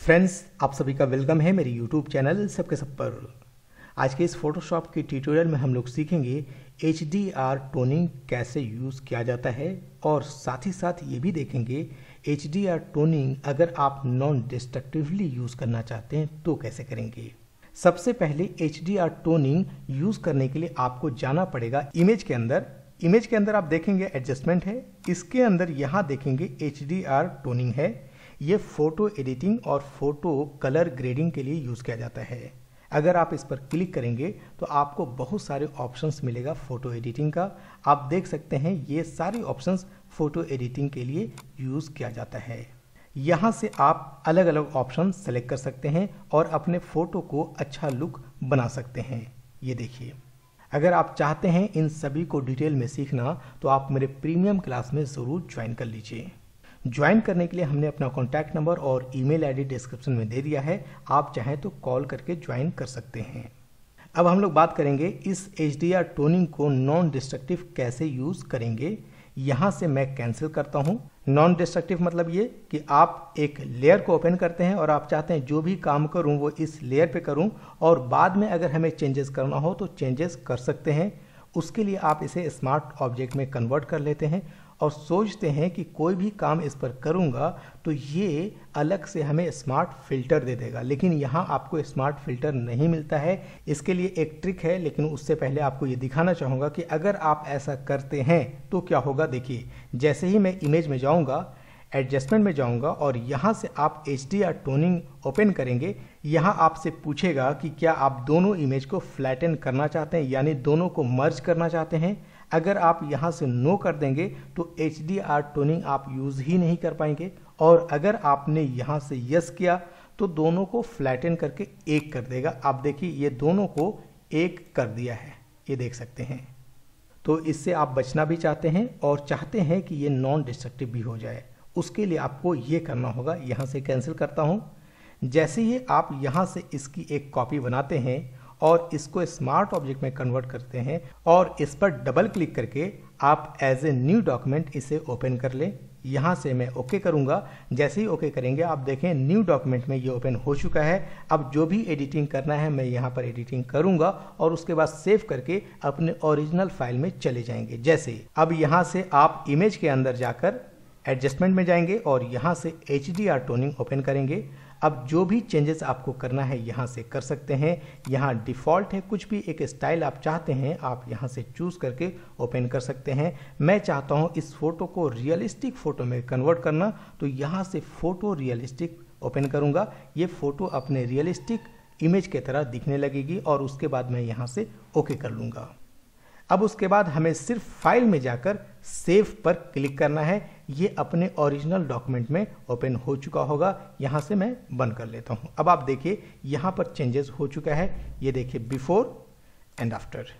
Friends, आप सभी का वेलकम है मेरे यूट्यूब चैनल सबके सब पर। आज के इस फोटोशॉप के ट्यूटोरियल में हम लोग सीखेंगे HDR टोनिंग कैसे यूज़ किया जाता है और साथ ही साथ ये भी देखेंगे HDR टोनिंग अगर आप नॉन डिस्ट्रक्टिवली यूज़ करना चाहते हैं तो कैसे करेंगे। सबसे पहले HDR टोनिंग यूज़ करने के लिए आपको जाना पड़ेगा इमेज के अंदर आप देखेंगे एडजस्टमेंट है, इसके अंदर यहाँ देखेंगे HDR टोनिंग है। ये फोटो एडिटिंग और फोटो कलर ग्रेडिंग के लिए यूज़ किया जाता है। अगर आप इस पर क्लिक करेंगे तो आपको बहुत सारे ऑप्शंस मिलेगा फोटो एडिटिंग का। आप देख सकते हैं ये सारे ऑप्शंस फोटो एडिटिंग के लिए यूज़ किया जाता है। यहाँ से आप अलग अलग ऑप्शन सेलेक्ट कर सकते हैं और अपने फ़ोटो को अच्छा लुक बना सकते हैं। ये देखिए, अगर आप चाहते हैं इन सभी को डिटेल में सीखना तो आप मेरे प्रीमियम क्लास में ज़रूर ज्वाइन कर लीजिए। ज्वाइन करने के लिए हमने अपना कॉन्टैक्ट नंबर और ईमेल आईडी डिस्क्रिप्शन में दे दिया है, आप चाहें तो कॉल करके ज्वाइन कर सकते हैं। अब हम लोग बात करेंगे इस HDR टोनिंग को नॉन डिस्ट्रक्टिव कैसे यूज़ करेंगे। यहाँ से मैं कैंसिल करता हूँ। नॉन डिस्ट्रक्टिव मतलब ये कि आप एक लेयर को ओपन करते हैं और आप चाहते हैं जो भी काम करूँ वो इस लेयर पे करूँ और बाद में अगर हमें चेंजेस करना हो तो चेंजेस कर सकते हैं। उसके लिए आप इसे स्मार्ट ऑब्जेक्ट में कन्वर्ट कर लेते हैं और सोचते हैं कि कोई भी काम इस पर करूंगा तो ये अलग से हमें स्मार्ट फिल्टर दे देगा, लेकिन यहाँ आपको स्मार्ट फिल्टर नहीं मिलता है। इसके लिए एक ट्रिक है, लेकिन उससे पहले आपको ये दिखाना चाहूँगा कि अगर आप ऐसा करते हैं तो क्या होगा। देखिए, जैसे ही मैं इमेज में जाऊँगा, एडजस्टमेंट में जाऊँगा और यहाँ से आप HDR टोनिंग ओपन करेंगे, यहाँ आपसे पूछेगा कि क्या आप दोनों इमेज को फ्लैटन करना चाहते हैं, यानी दोनों को मर्ज करना चाहते हैं। अगर आप यहाँ से नो कर देंगे तो HDR टोनिंग आप यूज़ ही नहीं कर पाएंगे, और अगर आपने यहाँ से यस किया तो दोनों को फ्लैटन करके एक कर देगा। आप देखिए, ये दोनों को एक कर दिया है, ये देख सकते हैं। तो इससे आप बचना भी चाहते हैं और चाहते हैं कि ये नॉन डिस्ट्रक्टिव भी हो जाए, उसके लिए आपको ये करना होगा। यहाँ से कैंसिल करता हूँ। जैसे ही आप यहाँ से इसकी एक कॉपी बनाते हैं और इसको स्मार्ट ऑब्जेक्ट में कन्वर्ट करते हैं और इस पर डबल क्लिक करके आप एज ए न्यू डॉक्यूमेंट इसे ओपन कर लें। यहाँ से मैं ओके करूँगा। जैसे ही ओके करेंगे आप देखें न्यू डॉक्यूमेंट में ये ओपन हो चुका है। अब जो भी एडिटिंग करना है मैं यहाँ पर एडिटिंग करूँगा और उसके बाद सेव करके अपने ओरिजिनल फाइल में चले जाएंगे। जैसे अब यहाँ से आप इमेज के अंदर जाकर एडजस्टमेंट में जाएंगे और यहाँ से HDR टोनिंग ओपन करेंगे। अब जो भी चेंजेस आपको करना है यहाँ से कर सकते हैं। यहाँ डिफ़ॉल्ट है, कुछ भी एक स्टाइल आप चाहते हैं आप यहाँ से चूज़ करके ओपन कर सकते हैं। मैं चाहता हूँ इस फोटो को रियलिस्टिक फ़ोटो में कन्वर्ट करना, तो यहाँ से फ़ोटो रियलिस्टिक ओपन करूँगा। ये फ़ोटो अपने रियलिस्टिक इमेज की तरह दिखने लगेगी और उसके बाद मैं यहाँ से ओके कर लूँगा। अब उसके बाद हमें सिर्फ फाइल में जाकर सेव पर क्लिक करना है। ये अपने ओरिजिनल डॉक्यूमेंट में ओपन हो चुका होगा। यहाँ से मैं बंद कर लेता हूँ। अब आप देखिए यहाँ पर चेंजेस हो चुका है। ये देखिए बिफोर एंड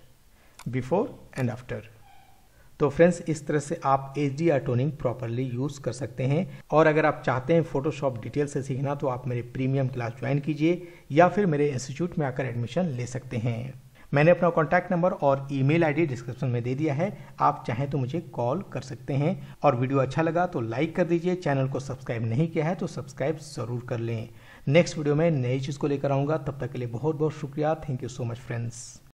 आफ्टर। तो फ्रेंड्स, इस तरह से आप HDR टोनिंग प्रॉपरली यूज़ कर सकते हैं। और अगर आप चाहते हैं फोटोशॉप डिटेल से सीखना तो आप मेरे प्रीमियम क्लास ज्वाइन कीजिए या फिर मेरे इंस्टीट्यूट में आकर एडमिशन ले सकते हैं। मैंने अपना कॉन्टैक्ट नंबर और ईमेल आईडी डिस्क्रिप्शन में दे दिया है, आप चाहें तो मुझे कॉल कर सकते हैं। और वीडियो अच्छा लगा तो लाइक कर दीजिए। चैनल को सब्सक्राइब नहीं किया है तो सब्सक्राइब ज़रूर कर लें। नेक्स्ट वीडियो में नई चीज़ को लेकर आऊँगा, तब तक के लिए बहुत बहुत शुक्रिया। Thank you so much friends.